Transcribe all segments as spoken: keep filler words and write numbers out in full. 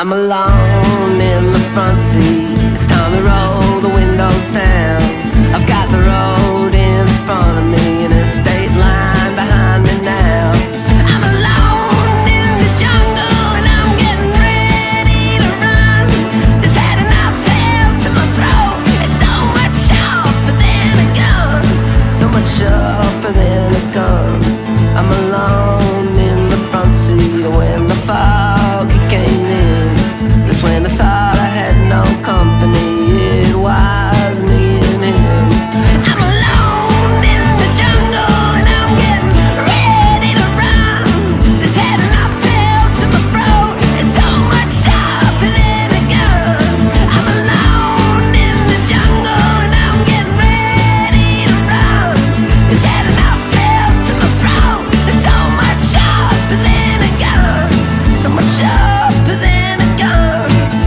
I'm alone in the front seat. It's time to roll the windows down. I've got the road in front of me and a state line behind me now. I'm alone in the jungle and I'm getting ready to run. This had enough hell to my throat. It's so much sharper than a gun. So much sharper than a gun. I'm alone in the front seat when the fog came in. That's when I thought I had no company. It was me and him. I'm alone in the jungle and I'm getting ready to run. This had enough hell to my throat. It's so much sharper than a gun. I'm alone in the jungle and I'm getting ready to run. This had enough hell to my throat. It's so much sharper than a gun. So much sharper than a gun.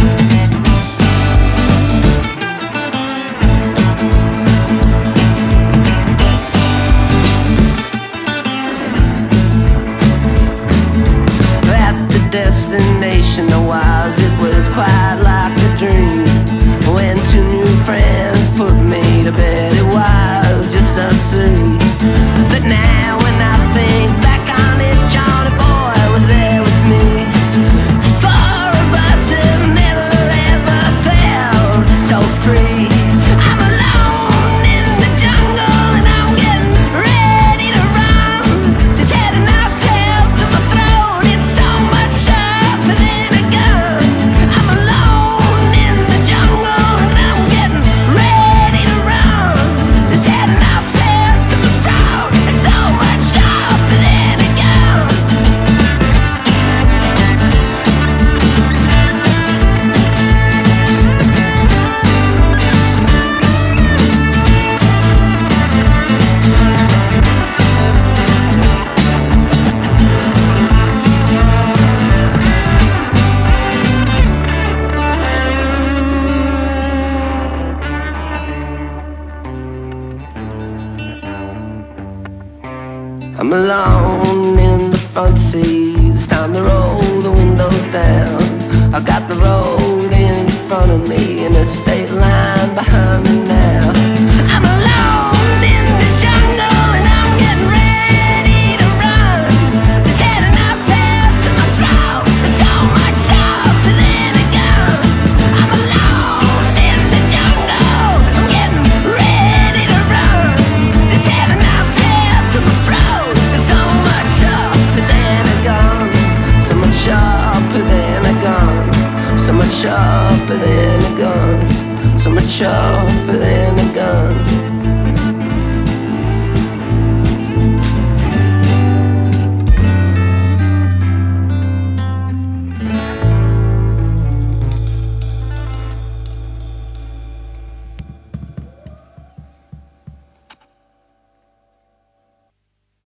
At the destination I was, it was quite like a dream. When two new friends put me to bed, it was just us three. But now when I think back on it, Johnny boy was there with me. Four of us have never ever felt so free. I'm alone in the jungle and I'm getting ready to run. This had enough hell to my throat. It's so much sharper than a gun. I'm alone in the jungle and I'm getting ready to run. This had enough hell to my throat. It's so much sharper than a gun. I'm alone in the front seat. It's time to roll the windows down. I got the road in front of me and a state line behind me now. I'm alone in the jungle and I'm getting ready to run. This had enough hell to my throat. It's so much sharper than a gun. I'm alone in the jungle. I'm getting ready to run. This had enough hell to my throat. It's so much sharper than a gun. So much sharper than a gun. So much sharper than a gun. So much sharper than a gun.